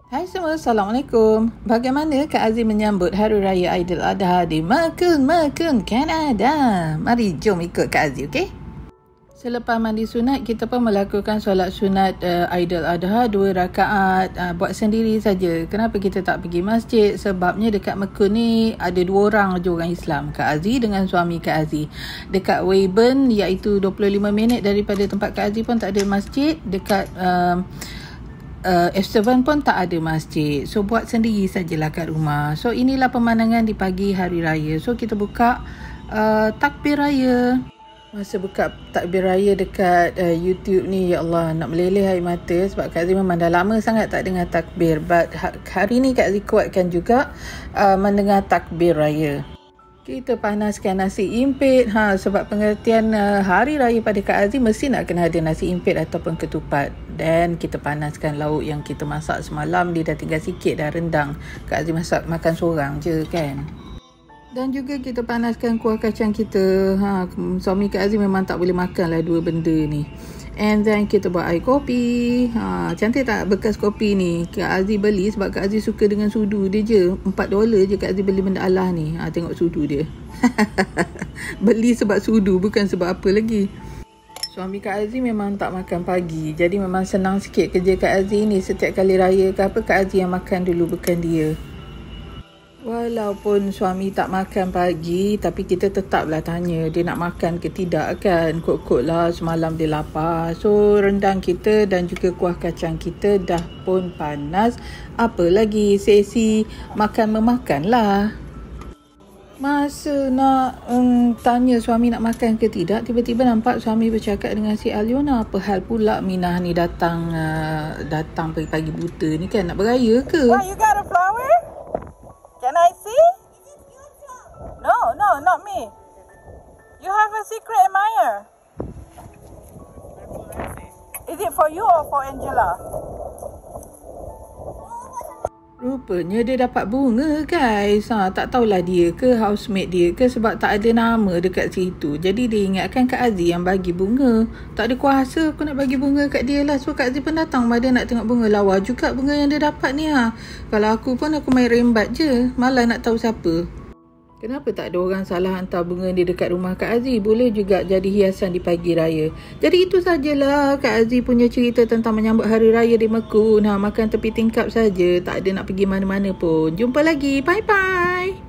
Hai semua, Assalamualaikum. Bagaimana Kak Azim menyambut Hari Raya Aidiladha di Melbourne, Kanada? Mari jom ikut Kak Azim, okey? Selepas mandi sunat, kita pun melakukan solat sunat Aidiladha 2 rakaat buat sendiri saja. Kenapa kita tak pergi masjid? Sebabnya dekat Mekah ni ada 2 orang je orang Islam, Kak Aziz dengan suami Kak Aziz. Dekat Weyburn, iaitu 25 minit daripada tempat Kak Aziz pun tak ada masjid. Dekat F7 pun tak ada masjid. So buat sendiri sajalah kat rumah. So inilah pemandangan di pagi hari raya. So kita buka takbir raya. Masa buka takbir raya dekat YouTube ni, ya Allah, nak meleleh air mata. Sebab Kak Aziz memang dah lama sangat tak dengar takbir. But hari ni Kak Aziz kuatkan juga mendengar takbir raya. Kita panaskan nasi impit. Sebab pengertian hari raya pada Kak Aziz mesti nak kena ada nasi impit ataupun ketupat. Dan kita panaskan lauk yang kita masak semalam. Dia dah tinggal sikit dah rendang. Kak Aziz makan seorang je kan. Dan juga kita panaskan kuah kacang kita. Suami Kak Aziz memang tak boleh makan lah 2 benda ni. And then kita buat air kopi. Cantik tak bekas kopi ni? Kak Aziz beli sebab Kak Aziz suka dengan sudu dia je. $4 je Kak Aziz beli benda Allah ni. Tengok sudu dia. Beli sebab sudu, bukan sebab apa lagi. Suami Kak Aziz memang tak makan pagi. Jadi memang senang sikit kerja Kak Aziz ni. Setiap kali raya ke apa, Kak Aziz yang makan dulu, bukan dia. Walaupun suami tak makan pagi, tapi kita tetaplah tanya dia nak makan ke tidak kan. Kot-kot lah semalam dia lapar. So rendang kita dan juga kuah kacang kita dah pun panas. Apa lagi, sesi makan-memakan lah. Masa nak tanya suami nak makan ke tidak, tiba-tiba nampak suami bercakap dengan si Aliona. Apa hal pula Minah ni datang pagi-pagi buta ni kan, nak beraya ke? Why you got a flower? Can I see? No, not me. You have a secret admirer. Is it for you or for Angela? Rupanya dia dapat bunga guys. Tak tahulah dia ke housemate dia ke, sebab tak ada nama dekat situ. Jadi dia ingatkan Kak Aziz yang bagi bunga. Tak ada kuasa aku nak bagi bunga kat dia lah. So Kak Aziz pun datang pada nak tengok bunga. Lawa juga bunga yang dia dapat ni. Kalau aku pun aku main rembat je. Malah nak tahu siapa. Kenapa tak ada orang salah hantar bunga dia dekat rumah Kak Aziz? Boleh juga jadi hiasan di pagi raya. Jadi itu sajalah Kak Aziz punya cerita tentang menyambut hari raya di Mekah. Makan tepi tingkap saja. Tak ada nak pergi mana-mana pun. Jumpa lagi. Bye-bye.